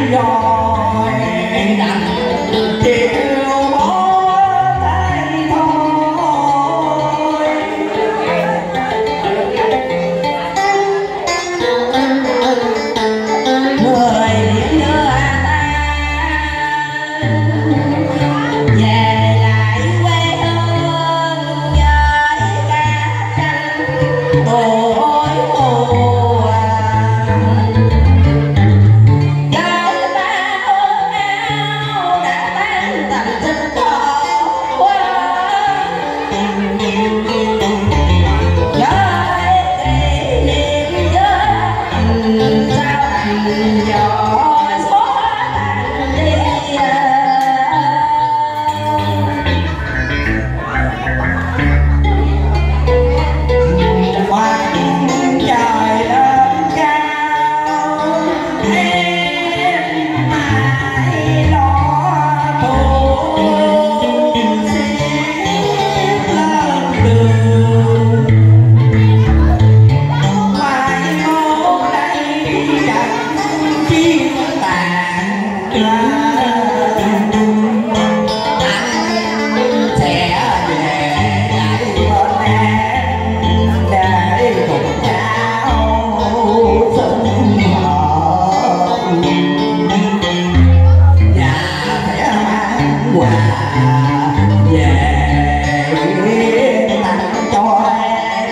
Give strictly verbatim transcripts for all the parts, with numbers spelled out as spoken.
rồi chịu bỏ tay thôi. Người đưa ta về lại quê hương với cá chanh bội mùa. Đời ta ôm áo đã tan tành tình đỏ quá. Gửi kỷ niệm với sao thành gió xóa tan đi. Mặt trời lên cao em mãi lo thu xiết lên đường. Mai mốt đây đặt chim tàn ra anh sẽ về lại bên em để cùng nhau sum họp và sẽ mang quà về tặng cho em.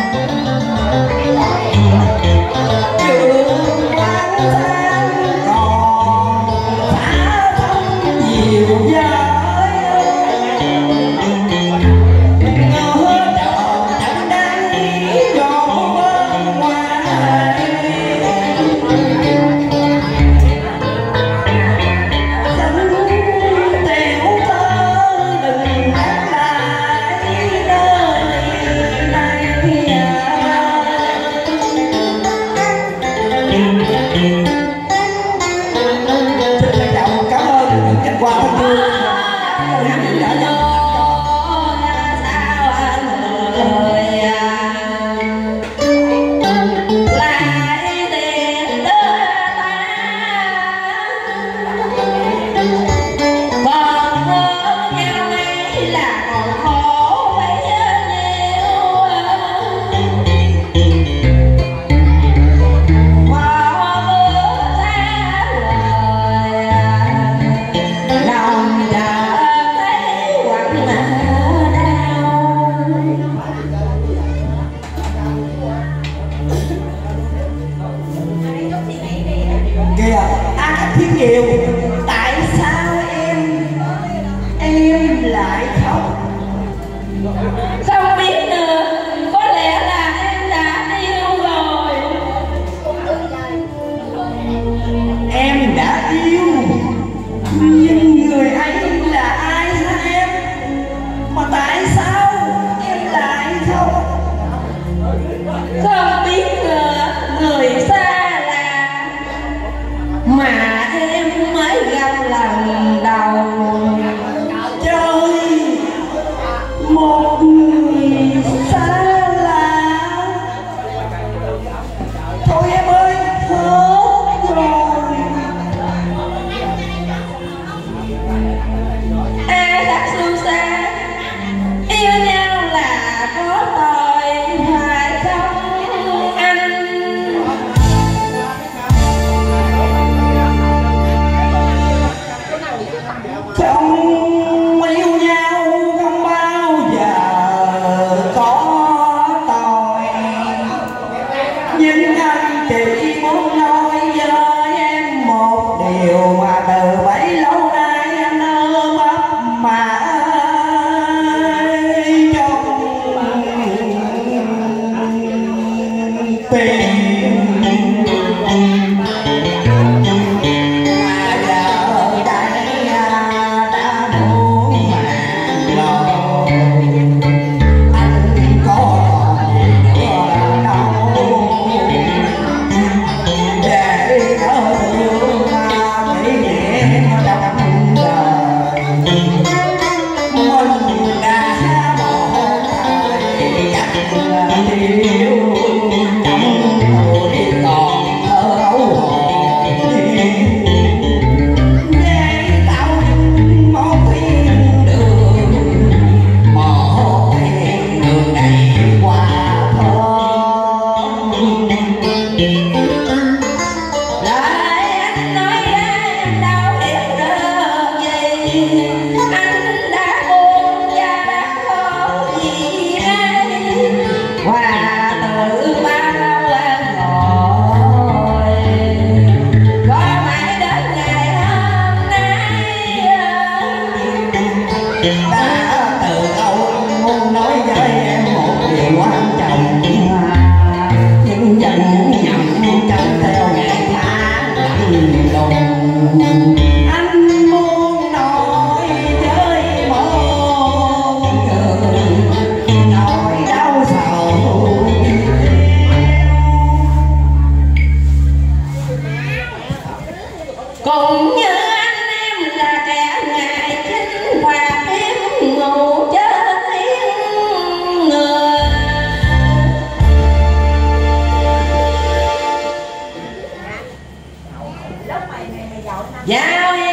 Trường quán sáng còn phá thông nhiều giới, ngỡ đầu chẳng đáng cho bên ngoài. Dẫn tiểu thơ đừng nhắc lại nơi này. Xin trân trọng cảm ơn những cảnh quan thân thương khán giả đã kìa An Thiên Kiều, tại sao em em lại khóc? Không biết nữa, có lẽ là em đã yêu rồi. Em đã yêu nhưng người ấy là ai hả em? Mà tại sao em lại khóc? Không biết nữa, người xa lạ mà em mới em đâu hiểu được gì, anh đã buồn và đã khổ vì ai hòa tự bao lâu ngồi có mãi đến ngày hôm nay. Đã từ câu muốn nói với em một điều quan trọng, nhưng vẫn nhầm trong theo ngày tháng lạnh lùng. Anh muốn nói với một người nỗi đau sầu. Cũng như anh em là kẻ ngày chinh phạt em ngủ chết tiếng người, giao